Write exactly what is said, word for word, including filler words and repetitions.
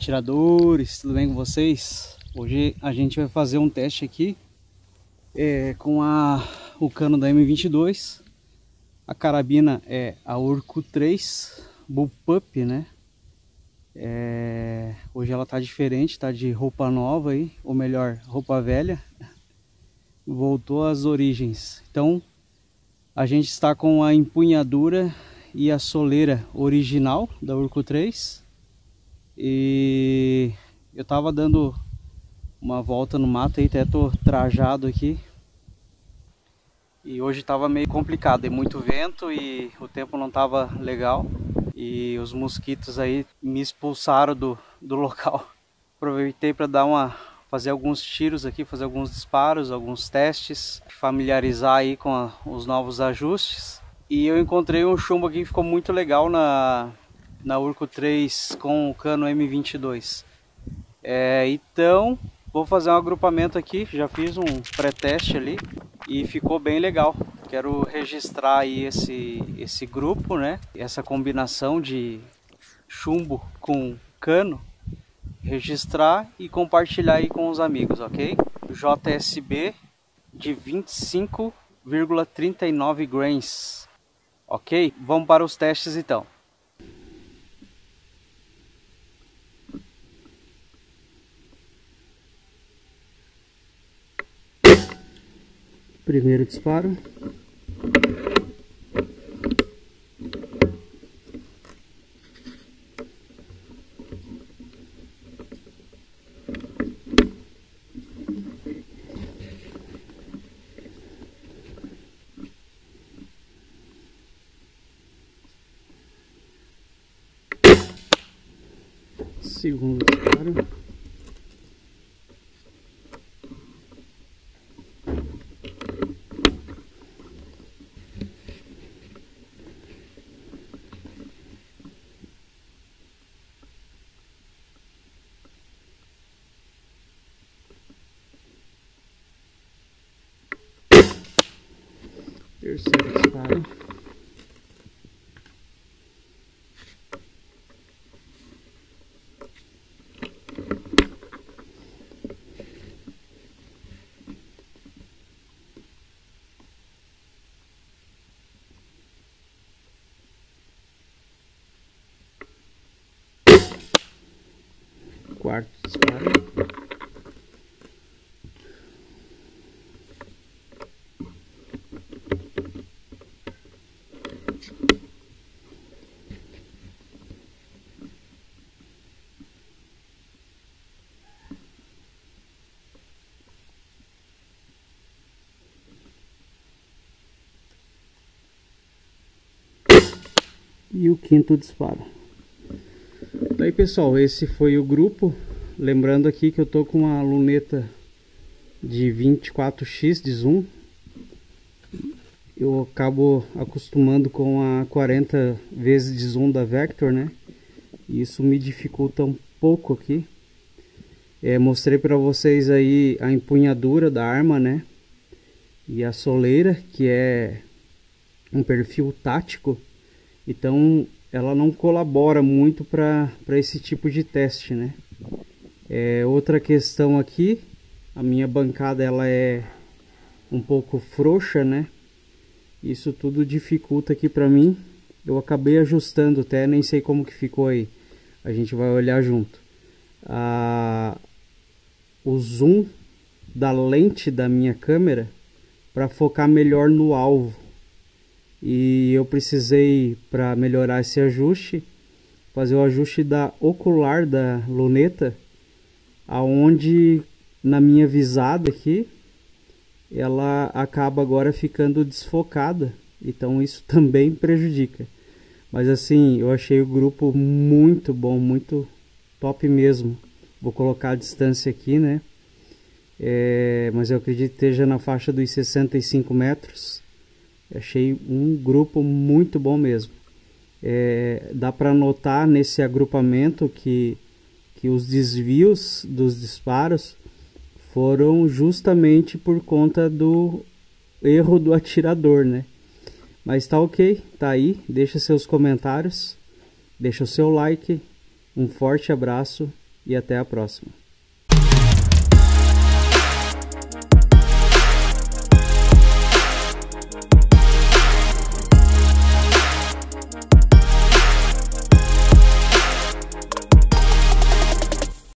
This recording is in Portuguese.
atiradores, tudo bem com vocês? Hoje a gente vai fazer um teste aqui é, com a, o cano da M vinte e dois. A carabina é a Urco três Bullpup, né? É, hoje ela tá diferente, tá de roupa nova aí, ou melhor, roupa velha. Voltou às origens. Então a gente está com a empunhadura e a soleira original da Urco três. E eu tava dando uma volta no mato aí, até tô trajado aqui. E hoje tava meio complicado, e muito vento e o tempo não tava legal. E os mosquitos aí me expulsaram do, do local. Aproveitei para dar uma fazer alguns tiros aqui, fazer alguns disparos, alguns testes, familiarizar aí com a, os novos ajustes. E eu encontrei um chumbo aqui que ficou muito legal na, na Urco três com o cano M vinte e dois. É, então, vou fazer um agrupamento aqui, já fiz um pré-teste ali e ficou bem legal. Quero registrar aí esse, esse grupo, né? Essa combinação de chumbo com cano. Registrar e compartilhar aí com os amigos, ok? J S B de vinte e cinco vírgula trinta e nove grains, ok? Vamos para os testes então. Primeiro disparo. Segundo disparo. Terceiro disparo. Quarto disparo. E o quinto disparo. Daí pessoal, esse foi o grupo. Lembrando aqui que eu tô com uma luneta de vinte e quatro xis de zoom. Eu acabo acostumando com a quarenta vezes de zoom da Vector, né? E isso me dificulta um pouco aqui. É, mostrei para vocês aí a empunhadura da arma, né? E a soleira, que é um perfil tático. Então ela não colabora muito para esse tipo de teste, né? É, outra questão aqui, a minha bancada ela é um pouco frouxa, né? Isso tudo dificulta aqui para mim. Eu acabei ajustando até, nem sei como que ficou aí. A gente vai olhar junto. Ah, o zoom da lente da minha câmera para focar melhor no alvo. E eu precisei, para melhorar esse ajuste, fazer o ajuste da ocular da luneta, aonde na minha visada aqui ela acaba agora ficando desfocada, então isso também prejudica. Mas assim, eu achei o grupo muito bom, muito top mesmo. Vou colocar a distância aqui, né? É, mas eu acredito que esteja na faixa dos sessenta e cinco metros. Achei um grupo muito bom mesmo. É, dá para notar nesse agrupamento que, que os desvios dos disparos foram justamente por conta do erro do atirador, né? Mas tá ok, tá aí. Deixa seus comentários, deixa o seu like. Um forte abraço e até a próxima.